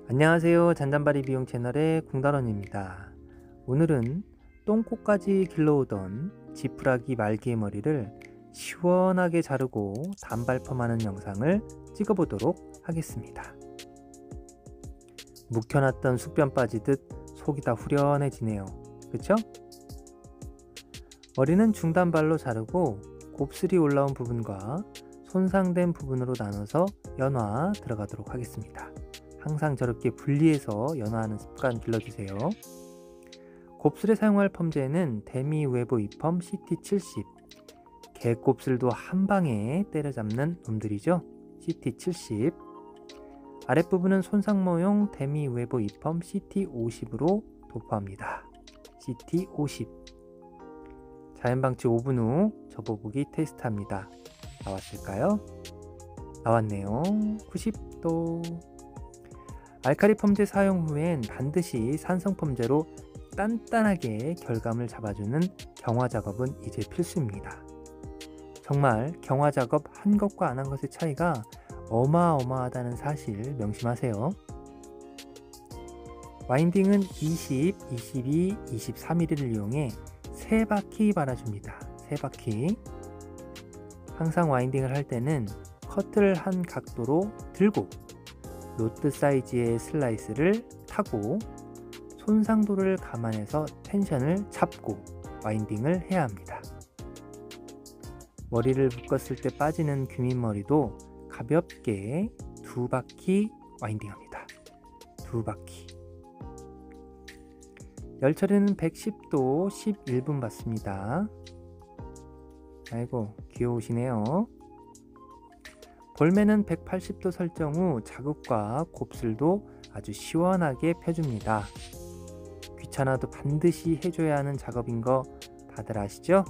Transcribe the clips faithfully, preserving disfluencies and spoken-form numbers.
안녕하세요. 잔잔바리 비용 채널의 궁단원입니다. 오늘은 똥꼬까지 길러오던 지푸라기 말기의 머리를 시원하게 자르고 단발펌하는 영상을 찍어보도록 하겠습니다. 묵혀놨던 숙변 빠지듯 속이 다 후련해지네요. 그쵸? 머리는 중단발로 자르고 곱슬이 올라온 부분과 손상된 부분으로 나눠서 연화 들어가도록 하겠습니다. 항상 저렇게 분리해서 연화하는 습관 길러주세요. 곱슬에 사용할 펌제는 데미 웨보 이펌 씨티 칠십, 개곱슬도 한방에 때려잡는 놈들이죠. 씨티 칠십. 아랫부분은 손상모용 데미 웨보 이펌 씨티 오십으로 도포합니다. 씨티 오십. 자연방치 오 분 후 접어보기 테스트합니다. 나왔을까요? 나왔네요. 구십 도. 알칼리 펌제 사용 후엔 반드시 산성 펌제로 단단하게 결감을 잡아주는 경화 작업은 이제 필수입니다. 정말 경화 작업 한 것과 안 한 것의 차이가 어마어마하다는 사실 명심하세요. 와인딩은 이십, 이십이, 이십삼 밀리미터를 이용해 세 바퀴 발라줍니다. 세 바퀴. 항상 와인딩을 할 때는 커트를 한 각도로 들고 로트 사이즈의 슬라이스를 타고 손상도를 감안해서 텐션을 잡고 와인딩을 해야 합니다. 머리를 묶었을 때 빠지는 규민머리도 가볍게 두 바퀴 와인딩합니다. 두 바퀴. 열처리는 백십 도 십일 분 받습니다. 아이고 귀여우시네요. 볼매는 백팔십 도 설정 후 자극과 곱슬도 아주 시원하게 펴줍니다. 귀찮아도 반드시 해줘야 하는 작업인 거 다들 아시죠?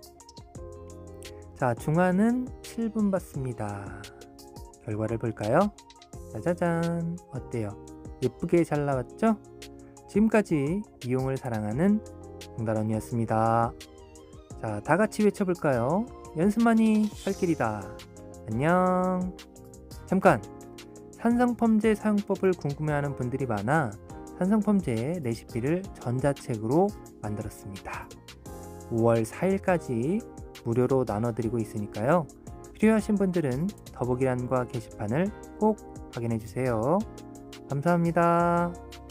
자, 중화는 칠 분 받습니다. 결과를 볼까요? 짜자잔! 어때요? 예쁘게 잘 나왔죠? 지금까지 미용을 사랑하는 궁단원이었습니다. 자, 다 같이 외쳐볼까요? 연습만이 살 길이다. 안녕. 잠깐! 산성펌제 사용법을 궁금해하는 분들이 많아 산성펌제 레시피를 전자책으로 만들었습니다. 오월 사일까지 무료로 나눠드리고 있으니까요. 필요하신 분들은 더보기란과 게시판을 꼭 확인해주세요. 감사합니다.